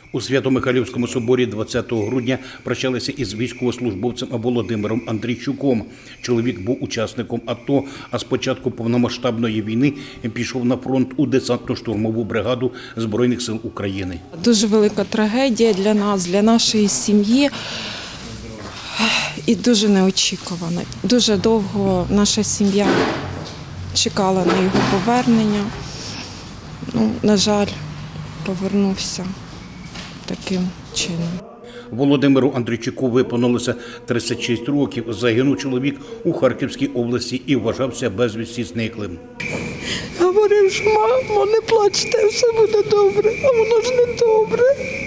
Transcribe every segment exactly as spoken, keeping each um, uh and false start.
У Свято-Михайлівському соборі двадцятого грудня прощалися із військовослужбовцем Володимиром Андрійчуком. Чоловік був учасником АТО, а з початку повномасштабної війни пішов на фронт у десантно-штурмову бригаду Збройних сил України. Дуже велика трагедія для нас, для нашої сім'ї і дуже неочікувана. Дуже довго наша сім'я чекала на його повернення. Ну, на жаль, повернувся таким чином. Володимиру Андрійчуку виповнилося тридцять шість років. Загинув чоловік у Харківській області і вважався безвісті зниклим. Говорив, що мамо, не плачте, все буде добре, а воно ж не добре.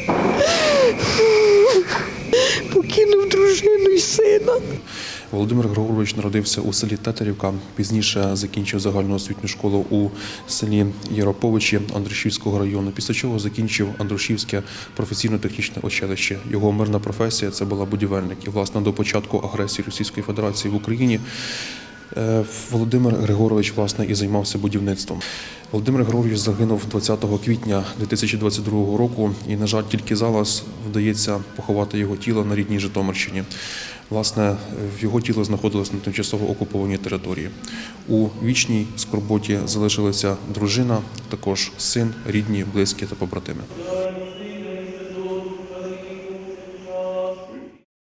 Покинув дружину і сина. Володимир Григорович народився у селі Тетерівка, пізніше закінчив загальноосвітню школу у селі Яроповичі Андрушівського району, після чого закінчив Андрушівське професійно-технічне училище. Його мирна професія – це була будівельник. І, власне, до початку агресії Російської Федерації в Україні Володимир Григорович, власне, і займався будівництвом. Володимир Григорович загинув двадцятого квітня дві тисячі двадцять другого року і, на жаль, тільки зараз вдається поховати його тіло на рідній Житомирщині. Власне, його тіло знаходилось на тимчасово окупованій території. У вічній скорботі залишилися дружина, також син, рідні, близькі та побратими.